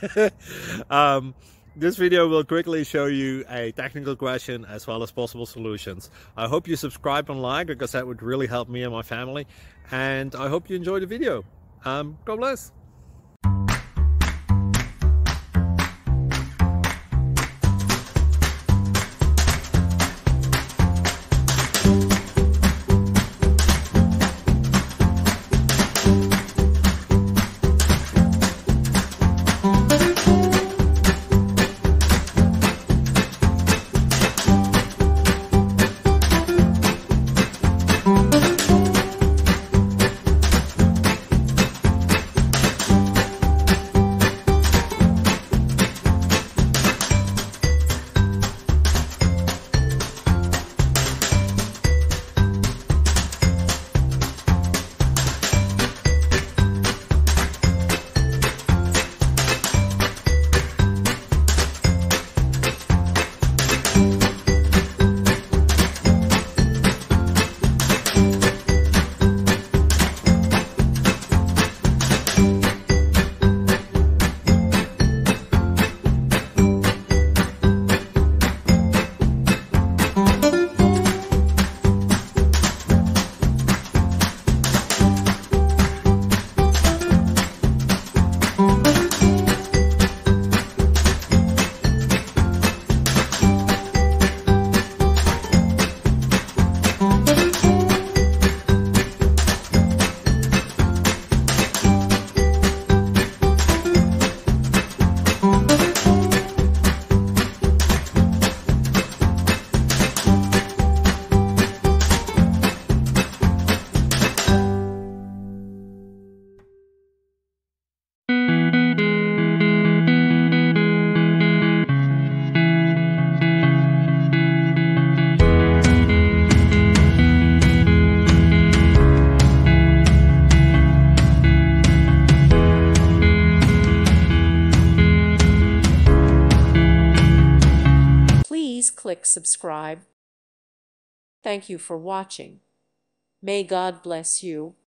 This video will quickly show you a technical question as well as possible solutions. I hope you subscribe and like, because that would really help me and my family. And I hope you enjoy the video. God bless. Please click subscribe. Thank you for watching. May God bless you.